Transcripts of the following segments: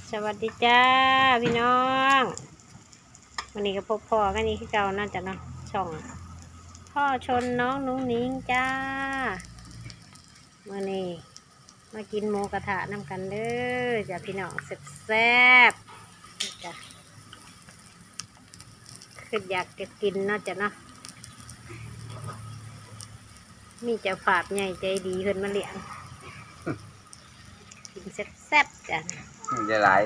สวัสดีจ้าพี่น้องวันนี้ก็พบพ่อกันนี่คือเก่าน่าจะเนาะช่องพ่อชนน้องนุ้งนิ้งจ้าวันนี้มากินหมูกระทะน้ำกันเด้อจ้าพี่น้องแซ่บๆจ้ะคืออยากจะกินเนาะจ้ะเนาะมีเจ้าฝาบใหญ่ใจดีขึ้นมาเลี้ยงกินแซ่บๆจ้ะจะไหล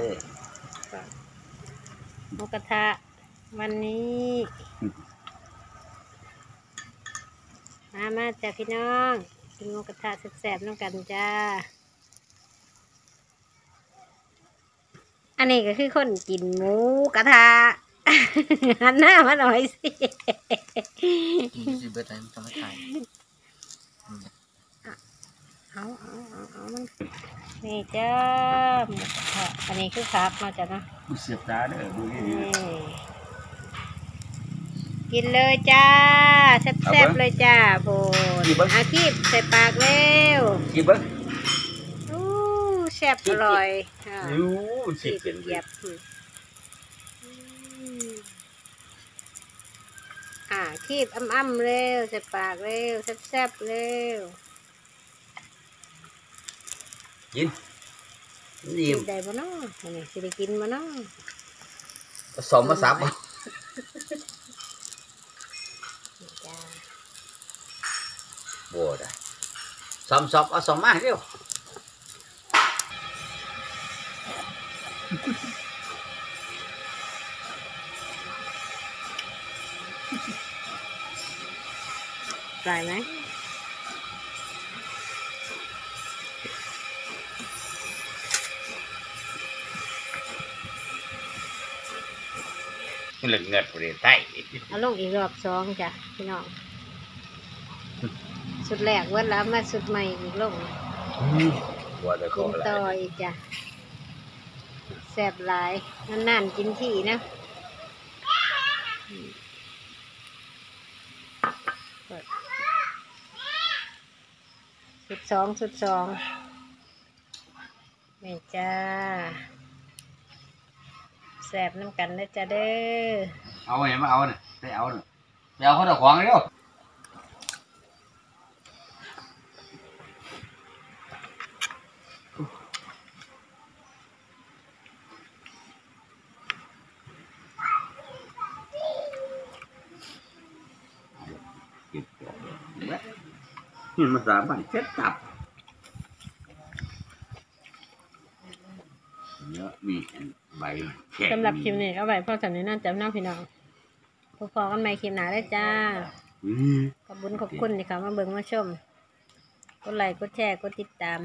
หมูกระทะวันนี้มาจ้ะพี่น้องกินหมูกระทะแซ่บๆน้ำกันจ้าอันนี้ก็คือคนกินหมูกระทะ หันหน้ามาหน่อยสิสิเบิดอะไรมันต้องมาถ่ายเอามันนี่จ้าหมูกระทะอันนี้คือครับมาจ้ะเนาะเสียบตาเด้อดูนี่กินเลยจ้าแซ่บๆเลยจ้าโบนอาคีบใส่ปากเร็วกินเบิ้งแซ่บอร่อยสิเป็นเหยียบคีบอ้ำเร็วใส่ปากเร็วแซ่บๆเร็วกินได้บ่เนาะอันนี้สิได้กินบ่เนาะสมมาสับบัวได้สมเอาสมมาเร็วใส่ไหมเหลืองเงินประเทศไทยเอาลงอีกรอบสองจ้ะพี่น้องสุดแรกวันแล้วมาสุดใหม่อีกลงกินต่ออีกจ้ะแซ่บหลายนานๆกินทีนะสุดสองนี่จ้าแซ่บน้ำกันนะจ้าเด้อเอาไงมาเอาเนี่ยไปเอาเนี่ยไปเอาเขาตะขวางเร็วนี่มาสาบันเช็ดตับเยอะมีใบแข็งสำหรับคลิปนี้เอาไว้พอสำนี้น่าจะน่าพี่น้องพอกันใหม่คลิปหน้าได้จ้าขอบคุณที่เข้ามาเบิ่งมาชมกดไลค์กดแชร์กดติดตาม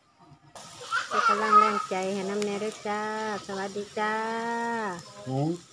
เป็นกำลังแรงใจให้น้ำแน่ด้วยจ้าสวัสดีจ้า